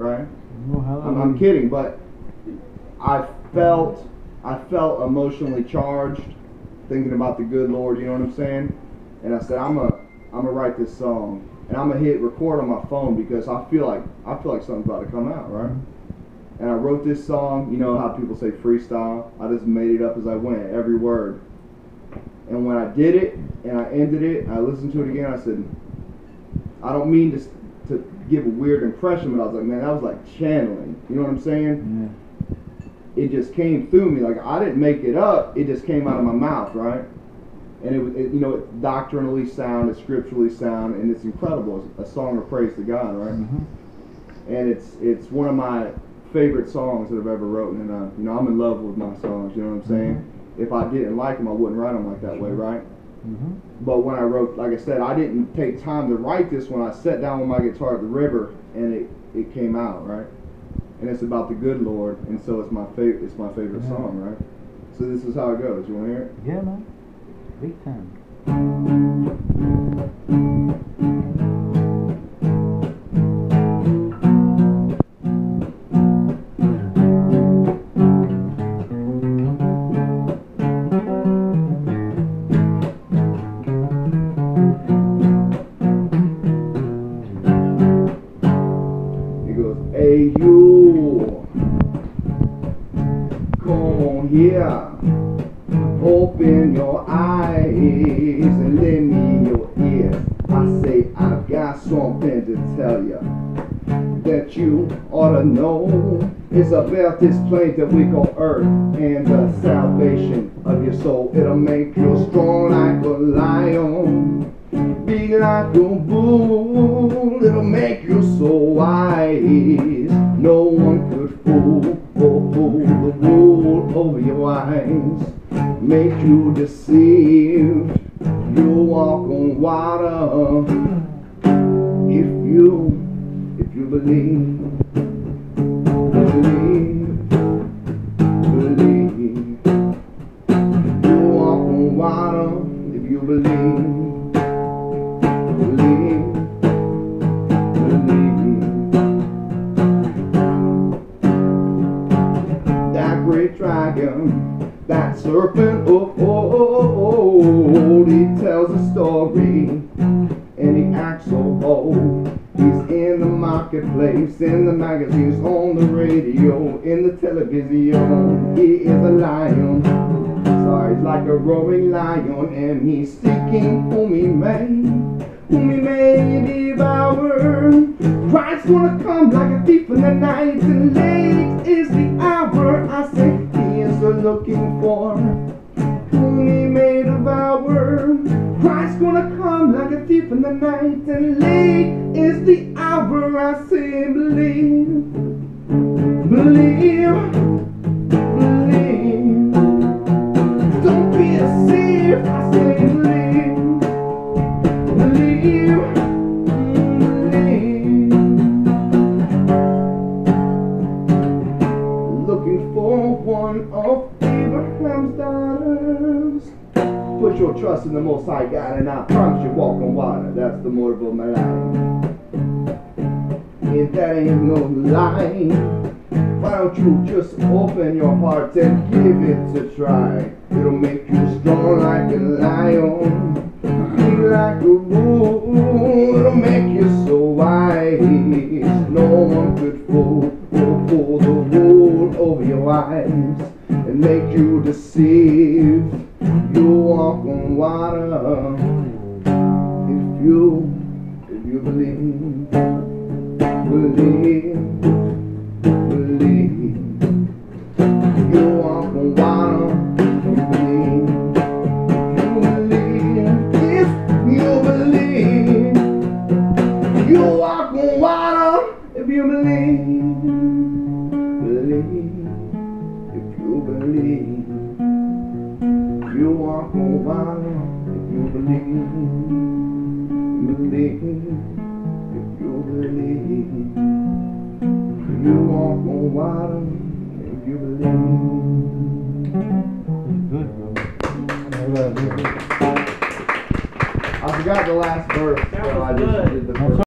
right? I'm kidding, but I felt emotionally charged thinking about the good Lord, you know what I'm saying? And I said, I'm gonna write this song, and I'm gonna hit record on my phone because I feel like something's about to come out, right? And I wrote this song, you know how people say freestyle? I just made it up as I went, every word. And when I did it and I ended it, I listened to it again, I said, I don't mean to give a weird impression, but I was like, man, that was like channeling. You know what I'm saying? Yeah. It just came through me. Like, I didn't make it up. It just came out of my mouth, right? And it's doctrinally sound, it's scripturally sound, and it's incredible. It's a song of praise to God, right? Mm-hmm. And it's one of my favorite songs that I've ever written. And, I'm in love with my songs, you know what I'm saying? Mm-hmm. If I didn't like them, I wouldn't write them like that way, right? Mm-hmm. But when I wrote, like I said, I didn't take time to write this when I sat down with my guitar at the river, and it came out, right? And it's about the good Lord, and so it's my favorite song, right? So this is how it goes. You want to hear it? Yeah, man. Big time. Hey you, come on here, open your eyes and lend me your ears. I say I've got something to tell you that you ought to know. It's about this place that we call earth and the salvation of your soul. It'll make you strong like a lion, big like a bull. It'll make you so wise, no one could fool. The wool over your eyes, make you deceived. You walk on water if you believe. You walk on water if you believe. That great dragon, that serpent of old, he tells a story and he acts so bold. He's in the marketplace, in the magazines, on the radio, in the television. He is a lion, so he's like a roaring lion, and he's seeking whom he may devour. Christ's gonna come like a thief in the night, and late is the hour. I say he is looking for whom he may devour. Christ's gonna come like a thief in the night, and late is the hour. I say believe, believe, believe. Don't be deceived. I say believe, believe, believe. Looking for one of Abraham's daughters. Put your trust in the Most High God, and I promise you walk on water. That's the motive of my life. If that ain't no lie, why don't you just open your heart and give it a try? It'll make you strong like a lion, big like a bull. It'll make you so wise, no one could fool. Pull the wool over your eyes and make you deceive. You walk on water if you believe, believe, believe. You walk on water if you believe, you walk on water if you believe, believe, if you believe. You walk on water if you believe, believe, if you believe. You walk on water if you believe. Good, bro. I forgot the last verse, so I just did the first.